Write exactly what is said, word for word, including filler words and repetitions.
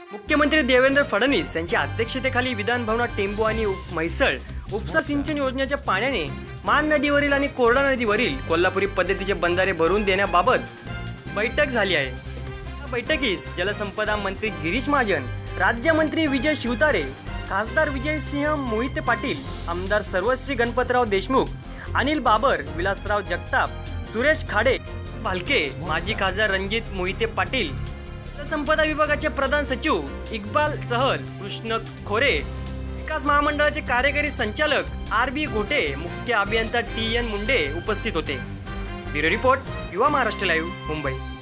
मुख्यमंत्री देवेंद्र फडणवीस यांच्या अध्यक्षतेखाली विधान भवनात टेंबू आणि म्हैसळ उपसा सिंचन योजनेच्या पाण्याने मान नदीवरील आणि कोरडा नदीवरील कोल्हापुरी पद्धतीचे बंधारे भरून देण्याबाबत बैठक झाली आहे। या बैठकीस जलसंपदा मंत्री गिरीश महाजन, राज्यमंत्री विजय शिवतारे, खासदार विजयसिंह मोहिते पाटील, आमदार सर्वश्री गणपतराव देशमुख, अनिल बाबर, विलासराव जगताप, सुरेश खाडे भालके, माजी खासदार रणजित मोहिते पाटील, जलसंपदा विभागाचे प्रधान सचिव इक्बाल चहल, कृष्ण खोरे, विकास महामंडळाचे कार्यकारी संचालक आर बी घोटे, मुख्य अभियंता टी एन मुंडे उपस्थित होते। ब्युरो रिपोर्ट, युवा महाराष्ट्र लाईव्ह, मुंबई।